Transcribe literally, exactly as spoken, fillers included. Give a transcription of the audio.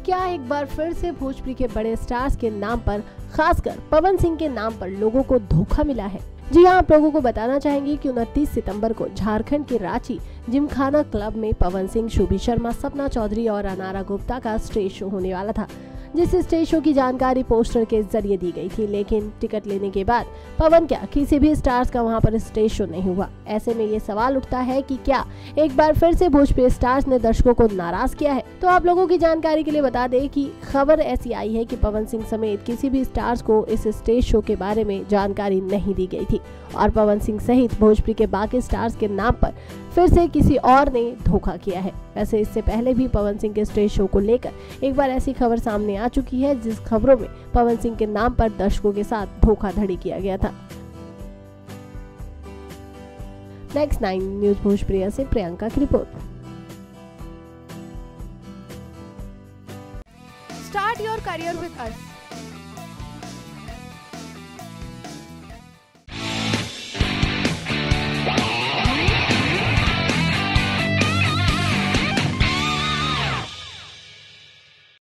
क्या एक बार फिर से भोजपुरी के बड़े स्टार्स के नाम पर, खासकर पवन सिंह के नाम पर लोगों को धोखा मिला है? जी हाँ, आप लोगों को बताना चाहेंगे कि उनतीस सितंबर को झारखंड के रांची जिमखाना क्लब में पवन सिंह, शुभी शर्मा, सपना चौधरी और अनारा गुप्ता का स्टेज शो होने वाला था, जिस स्टेज शो की जानकारी पोस्टर के जरिए दी गई थी। लेकिन टिकट लेने के बाद पवन क्या किसी भी स्टार्स का वहां पर स्टेज शो नहीं हुआ। ऐसे में ये सवाल उठता है कि क्या एक बार फिर से भोजपुरी स्टार्स ने दर्शकों को नाराज किया है? तो आप लोगों की जानकारी के लिए बता दें कि खबर ऐसी आई है कि पवन सिंह समेत किसी भी स्टार्स को इस स्टेज शो के बारे में जानकारी नहीं दी गई थी और पवन सिंह सहित भोजपुरी के बाकी स्टार्स के नाम पर फिर से किसी और ने धोखा किया है। वैसे इससे पहले भी पवन सिंह के स्टेज शो को लेकर एक बार ऐसी खबर सामने आ चुकी है, जिस खबरों में पवन सिंह के नाम पर दर्शकों के साथ धोखाधड़ी किया गया था। नेक्स्ट नाइन न्यूज भोजपुरी से प्रियंका की report. Start your career with us.